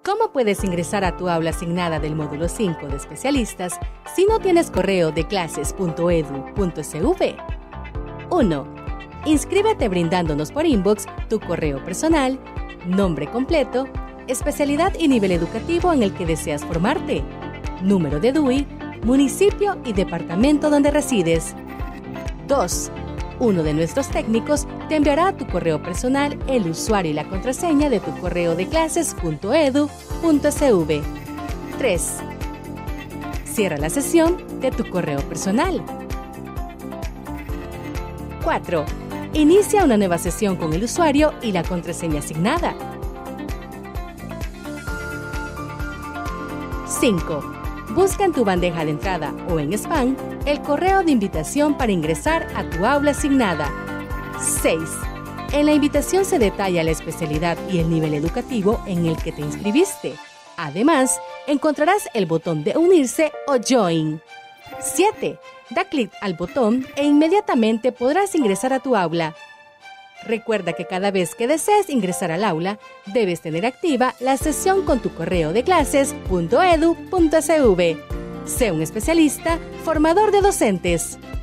¿Cómo puedes ingresar a tu aula asignada del módulo 5 de especialistas si no tienes correo de clases.edu.sv? 1. Inscríbete brindándonos por inbox tu correo personal, nombre completo, especialidad y nivel educativo en el que deseas formarte, número de DUI, municipio y departamento donde resides. 2. Uno de nuestros técnicos te enviará a tu correo personal el usuario y la contraseña de tu correo de clases.edu.sv. 3. Cierra la sesión de tu correo personal. 4. Inicia una nueva sesión con el usuario y la contraseña asignada. 5. Busca en tu bandeja de entrada o en spam el correo de invitación para ingresar a tu aula asignada. 6. En la invitación se detalla la especialidad y el nivel educativo en el que te inscribiste. Además, encontrarás el botón de unirse o join. 7. Da clic al botón e inmediatamente podrás ingresar a tu aula. Recuerda que cada vez que desees ingresar al aula, debes tener activa la sesión con tu correo de clases.edu.sv. Sé un especialista, formador de docentes.